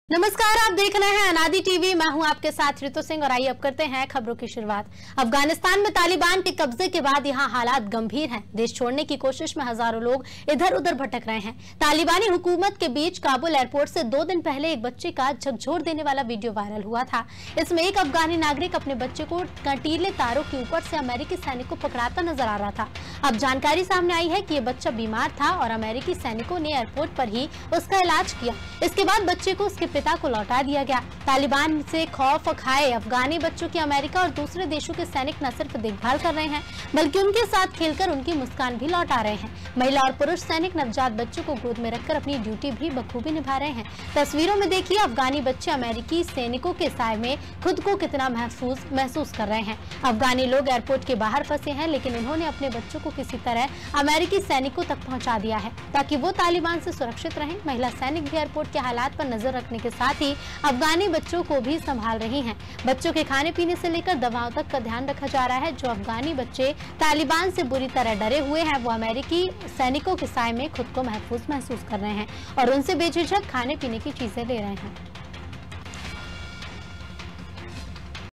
नमस्कार, आप देख रहे हैं अनादि टीवी। मैं हूं आपके साथ ऋतु सिंह और आइए अब करते हैं खबरों की शुरुआत। अफगानिस्तान में तालिबान के कब्जे के बाद यहां हालात गंभीर हैं। देश छोड़ने की कोशिश में हजारों लोग इधर उधर भटक रहे हैं। तालिबानी हुकूमत के बीच काबुल एयरपोर्ट से 2 दिन पहले एक बच्चे का झकझोर देने वाला वीडियो वायरल हुआ था। इसमें एक अफगानी नागरिक अपने बच्चे को कंटीले तारों के ऊपर से अमेरिकी सैनिक को पकड़ाता नजर आ रहा था। अब जानकारी सामने आई है कि ये बच्चा बीमार था और अमेरिकी सैनिकों ने एयरपोर्ट पर ही उसका इलाज किया। इसके बाद बच्चे को उसके पिता को लौटा दिया गया। तालिबान से खौफ खाए अफगानी बच्चों की अमेरिका और दूसरे देशों के सैनिक न सिर्फ देखभाल कर रहे हैं बल्कि उनके साथ खेलकर उनकी मुस्कान भी लौटा रहे हैं। महिला और पुरुष सैनिक नवजात बच्चों को गोद में रखकर अपनी ड्यूटी भी बखूबी निभा रहे हैं। तस्वीरों में देखिए अफगानी बच्चे अमेरिकी सैनिकों के साए में खुद को कितना महसूस कर रहे हैं। अफगानी लोग एयरपोर्ट के बाहर फंसे हैं, लेकिन उन्होंने अपने बच्चों को किसी तरह अमेरिकी सैनिकों तक पहुंचा दिया है ताकि वो तालिबान से सुरक्षित रहें। महिला सैनिक भी एयरपोर्ट के हालात पर नजर रखने के साथ ही अफगानी बच्चों को भी संभाल रही हैं। बच्चों के खाने पीने से लेकर दवाओं तक का ध्यान रखा जा रहा है। जो अफगानी बच्चे तालिबान से बुरी तरह डरे हुए हैं वो अमेरिकी सैनिकों के साए में खुद को महफूज महसूस कर रहे हैं और उनसे बेझिझक खाने पीने की चीजें ले रहे हैं।